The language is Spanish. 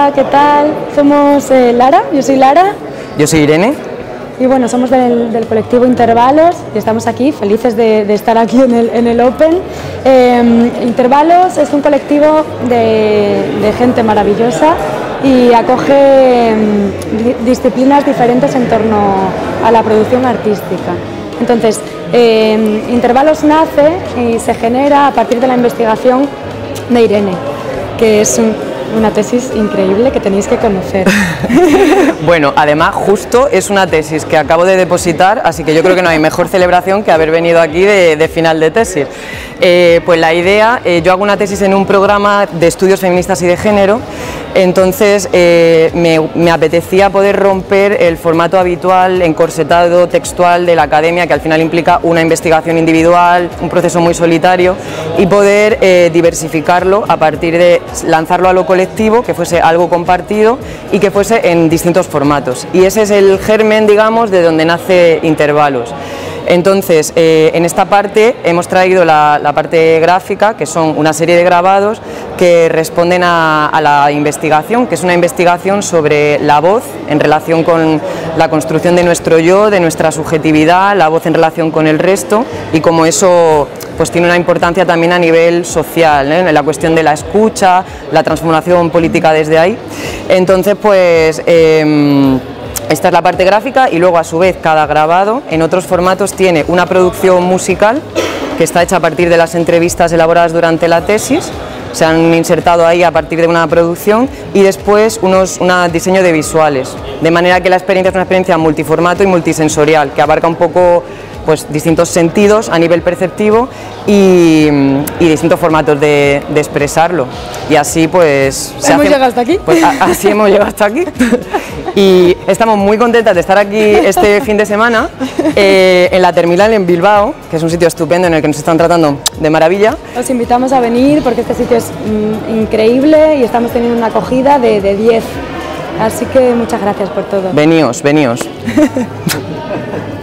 Hola, ¿qué tal? Somos Lara, yo soy Lara. Yo soy Irene. Y bueno, somos del colectivo Intervalos y estamos aquí, felices de estar aquí en el Open. Intervalos es un colectivo de gente maravillosa y acoge disciplinas diferentes en torno a la producción artística. Entonces, Intervalos nace y se genera a partir de la investigación de Irene, que es una tesis increíble que tenéis que conocer. Bueno, además justo es una tesis que acabo de depositar, así que yo creo que no hay mejor celebración que haber venido aquí de final de tesis. Pues la idea, yo hago una tesis en un programa de estudios feministas y de género, entonces me apetecía poder romper el formato habitual, encorsetado, textual de la academia, que al final implica una investigación individual, un proceso muy solitario, y poder diversificarlo a partir de lanzarlo a lo colectivo, que fuese algo compartido y que fuese en distintos formatos. Y ese es el germen, digamos, de donde nace Intervalos. Entonces, en esta parte hemos traído la parte gráfica, que son una serie de grabados que responden a la investigación, que es una investigación sobre la voz en relación con la construcción de nuestro yo, de nuestra subjetividad, la voz en relación con el resto y cómo eso pues tiene una importancia también a nivel social, en la cuestión de la escucha, la transformación política desde ahí. Entonces, pues esta es la parte gráfica y luego a su vez cada grabado en otros formatos tiene una producción musical que está hecha a partir de las entrevistas elaboradas durante la tesis, se han insertado ahí a partir de una producción y después un diseño de visuales, de manera que la experiencia es una experiencia multiformato y multisensorial que abarca un poco pues distintos sentidos a nivel perceptivo y distintos formatos de expresarlo, y así pues ¿Hemos llegado hasta aquí? Pues así hemos llegado hasta aquí y estamos muy contentas de estar aquí este fin de semana en la Terminal en Bilbao, que es un sitio estupendo en el que nos están tratando de maravilla. Os invitamos a venir porque este sitio es increíble y estamos teniendo una acogida de 10, así que muchas gracias por todo. Veníos.